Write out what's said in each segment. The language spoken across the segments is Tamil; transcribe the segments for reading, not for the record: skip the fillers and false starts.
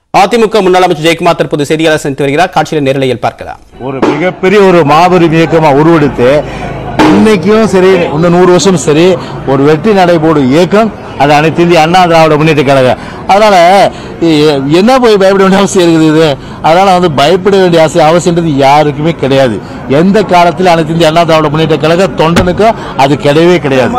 அதிமுக முன்னாள் அமைச்சர் ஜெயக்குமார் தற்போது செய்தியாளர் சந்தித்து வருகிறார். காட்சியில் நேரலையில் பார்க்கலாம். ஒரு மிகப்பெரிய ஒரு மாபெரும் இயக்கமா உருவெடுத்து இன்னைக்கும் சரி, இன்னும் 100 வருஷம் சரி, ஒரு வெற்றி நடைபோடும் இயக்கம் அது அனைத்து இந்திய அண்ணா திராவிட முன்னேற்ற கழகம். அதனால என்ன போய் பயப்பட வேண்டிய அவசியம் இருக்குது இது? அதனால பயப்பட வேண்டிய அவசியம்ன்றது யாருக்குமே கிடையாது. எந்த காலத்தில் அனைத்து இந்திய அண்ணா திராவிட முன்னேற்ற கழக தொண்டனுக்கும் அது கிடையவே கிடையாது.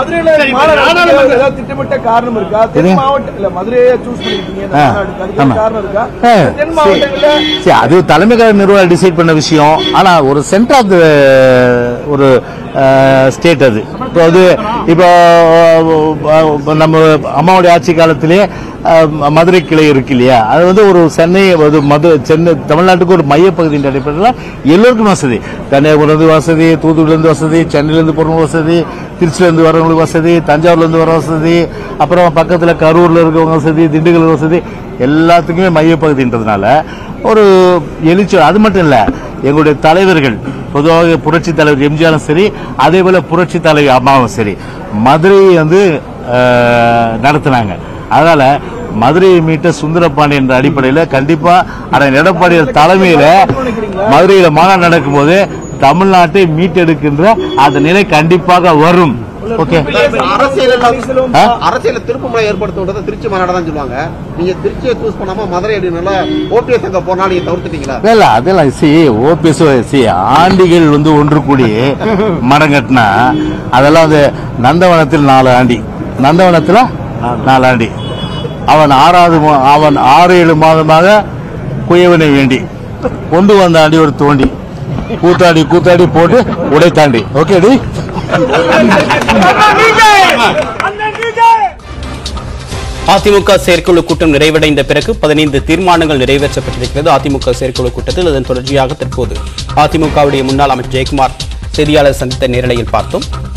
அது தலைமை கழக நிர்வாகம் டிசைட் பண்ண விஷயம். ஆனா ஒரு சென்டர் ஆஃப் ஒரு ஸ்டேட் அது. இப்போ நம்ம அம்மாவுடைய ஆட்சி காலத்திலே மதுரை கிளை இருக்கு இல்லையா, அது ஒரு சென்னை சென்னை தமிழ்நாட்டுக்கு ஒரு மையப்பகுதியின் அடிப்படையில் எல்லோருக்கும் வசதி. கன்னியாகுமரியிலிருந்து வசதி, தூத்துக்குடியிலிருந்து வசதி, சென்னையிலிருந்து போறவங்க வசதி, திருச்சியிலிருந்து வரவங்களுக்கு வசதி, தஞ்சாவூர்லேருந்து வர வசதி, அப்புறம் பக்கத்தில் கரூரில் இருக்கவங்க வசதி, திண்டுக்கல் வசதி, எல்லாத்துக்குமே மையப்பகுதின்றதுனால ஒரு எழுச்சி. அது மட்டும் இல்லை, எங்களுடைய தலைவர்கள் பொதுவாக புரட்சி தலைவர் எம்ஜிஆரும் சரி, அதே போல புரட்சி தலைவர் அம்மாவும் சரி, மதுரையை நடத்தினாங்க. அதனால மதுரையை மீட்ட சுந்தரபாண்டி என்ற அடிப்படையில் கண்டிப்பா அண்ணன் எடப்பாடியார் தலைமையில மதுரையில மாநாடு நடக்கும் போது தமிழ்நாட்டை மீட்டெடுக்கின்ற அந்த நிலை கண்டிப்பாக வரும். அரசியல திருப்பமுறை ஏற்படுத்துவது திருச்சி மாநாடு தான் சொல்லுவாங்க. நீங்க திருச்சியை சூஸ் பண்ணாம மதுரை ஓபிஎஸ் அங்க போனா நீங்க தவிர்த்துட்டீங்களா? இல்ல, அதெல்லாம் ஓபிஎஸ் ஆண்டிகள் ஒன்று கூடி மரம் கட்டினா அதெல்லாம் நந்தவனத்தில் 4 ஆண்டி, நந்தவனத்தில் 4 ஆண்டி. அவன் 6-7 மாதமாக குயவனை வேண்டி கொண்டு வந்த ஆண்டி ஒரு தோண்டி கூத்தாடி போட்டு உடைத்தாண்டி. ஓகேடி. அதிமுக செயற்குழு கூட்டம் நிறைவடைந்த பிறகு 15 தீர்மானங்கள் நிறைவேற்றப்பட்டிருக்கிறது. அதிமுக செயற்குழு கூட்டத்தில் அதன் தொடர்ச்சியாக தற்போது அதிமுகவுடைய முன்னாள் அமைச்சர் ஜெயக்குமார் செய்தியாளர் சந்தித்த நேரலையில் பார்த்தோம்.